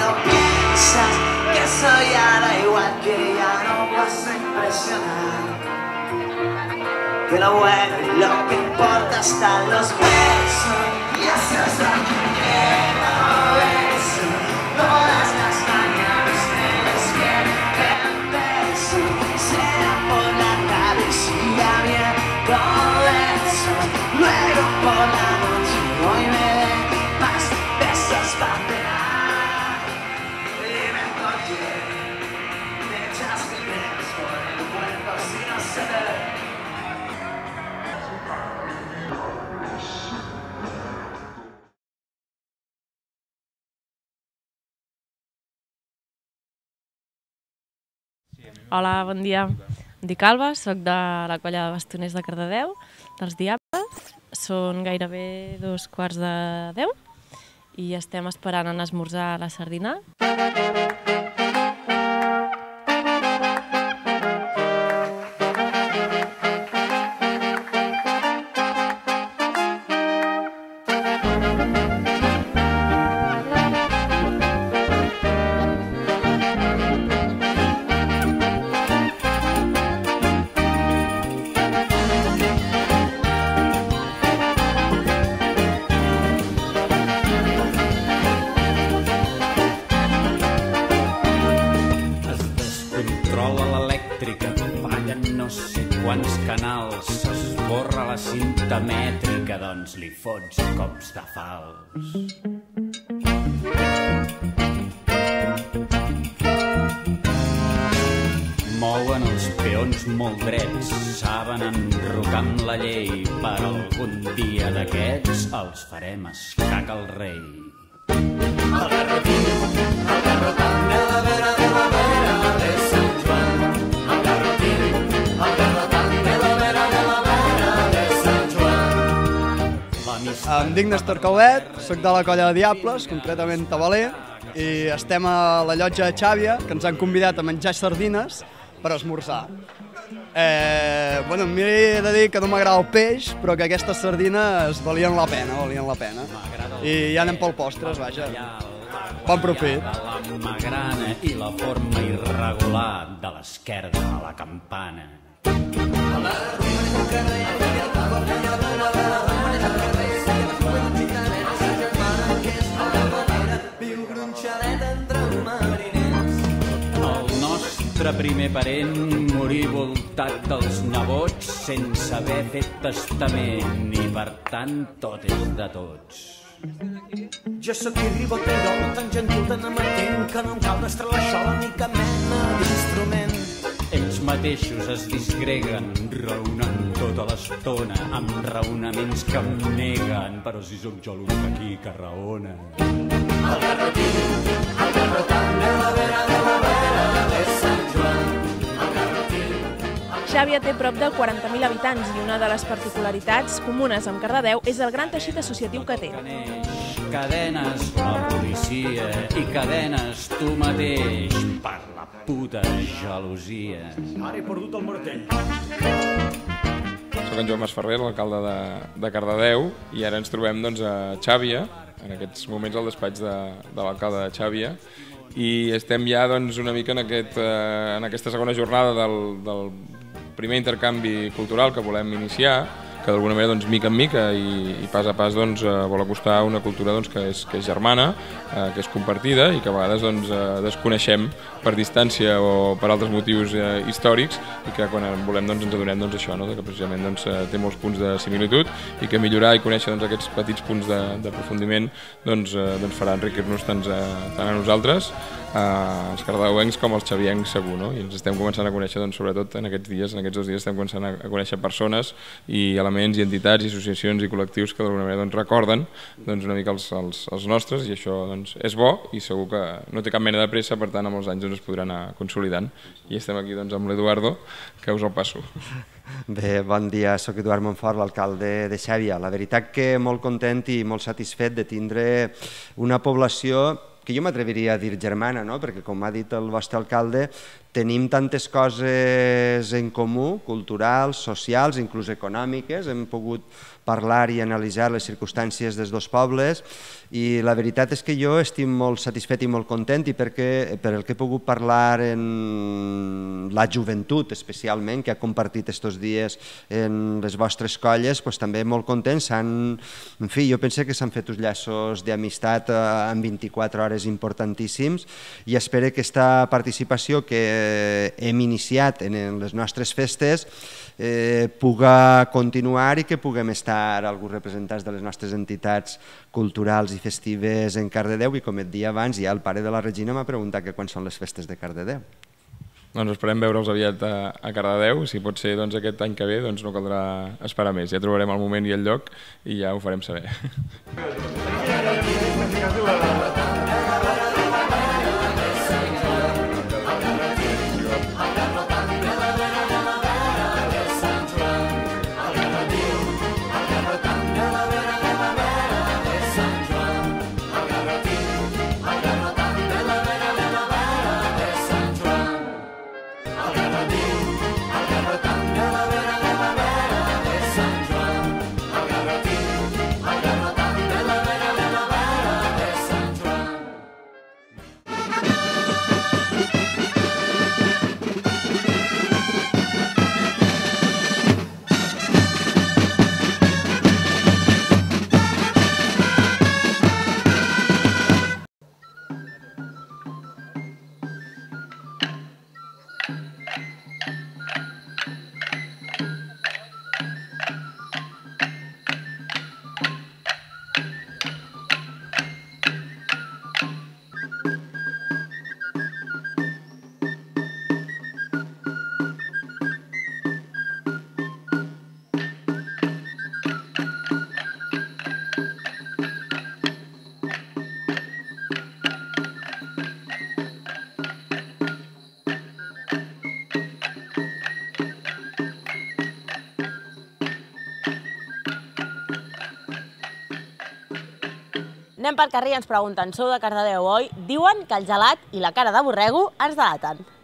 no piensas que soy ahora igual que ya no vas a impresionar. Que lo bueno y lo que importa están los besos. Y eso es lo que quiero eso. Todas las mañanas te despierten beso. Sea por la tarde y siga bien todo eso. Luego por la noche hoy me den más besos para pegar. Dime por qué me echaste besos por el cuerpo si no se ve. Hola, bon dia. Em dic Alba, soc de la colla de bastoners de Cardedeu, dels Diables. Són gairebé 2:15 i estem esperant en esmorzar la sardina. No sé quants canals, s'esborra la cinta mètrica, doncs li fots cops de fals. Mouen els peons molt drets, saben enrocar amb la llei, però algun dia d'aquests els farem escac al rei. El garrotín de la vera de la vera de Sant Joan. El garrotín de la vera de Sant Joan. Em dic Néstor Calvet, soc de la colla de Diables, concretament tabaler, i estem a la llotja de Xàbia, que ens han convidat a menjar sardines per esmorzar. Bueno, a mi he de dir que no m'agrada el peix, però que aquestes sardines valien la pena. I ja anem pel postres, vaja. Bon profit. La magrana i la forma irregular de l'esquerda a la campana. El nostre primer parent morí voltat dels nebots sense haver fet testament i per tant tot és de tots. Jo sóc irribotero, tan gentil, tan amatent, que no em cal destralaixola ni cap mena d'instrument. Ells mateixos es disgreguen, raonant tota l'estona, amb raonaments que em neguen, però si sóc jo l'únic aquí que raona. El garrotín de la vera de Sant Joan. El garrotín. Xàbia té prop de 40.000 habitants i una de les particularitats comunes amb Cardedeu és el gran teixit associatiu que té. Cadenes la policia i cadenes tu mateix per la puta gelosia. Ara he perdut el martell. Soc en Joan Masferrer, l'alcalde de Cardedeu, i ara ens trobem a Xàbia, en aquests moments al despatx de l'alcalde de Xàbia, i estem ja una mica en aquesta segona jornada del primer intercanvi cultural que volem iniciar, que d'alguna manera, mica en mica i pas a pas, vol acostar una cultura que és germana, que és compartida i que a vegades desconeixem per distància o per altres motius històrics, i que quan volem ens adonem això, que precisament té molts punts de similitud i que millorar i conèixer aquests petits punts d'aprofundiment farà enriquir-nos tant a nosaltres, els cardedeuencs com els xaviencs segur, i ens estem començant a conèixer, sobretot en aquests dies, en aquests 2 dies estem començant a conèixer persones i elements i entitats i associacions i col·lectius que d'alguna manera recorden una mica els nostres, i això és bo i segur que no té cap mena de pressa, per tant amb els anys es podrà anar consolidant, i estem aquí amb l'Eduardo, que us el passo. Bé, bon dia, soc Eduard Montfort, l'alcalde de Xàbia. La veritat que molt content i molt satisfet de tindre una població que jo m'atreviria a dir germana, perquè com ha dit el vostre alcalde, tenim tantes coses en comú, culturals, socials, inclús econòmiques, hem pogut parlar i analitzar les circumstàncies dels dos pobles i la veritat és que jo estic molt satisfet i molt content i per el que he pogut parlar en la joventut especialment, que ha compartit estos dies en les vostres colles, també molt contents. En fi, jo penso que s'han fet uns llaços d'amistat en 24 hores importantíssims i espero que aquesta participació que hem iniciat en les nostres festes puga continuar i que puguem estar alguns representants de les nostres entitats culturals i festives en Cardedeu i com et deia abans, ja el pare de la Regina m'ha preguntat que quan són les festes de Cardedeu. Doncs esperem veure'ls aviat a Cardedeu, si pot ser aquest any que ve no caldrà esperar més, ja trobarem el moment i el lloc i ja ho farem saber. Anem pel carrer i ens pregunten, sou de Cardedeu, oi? Diuen que el gelat i la cara de borrego ens delaten.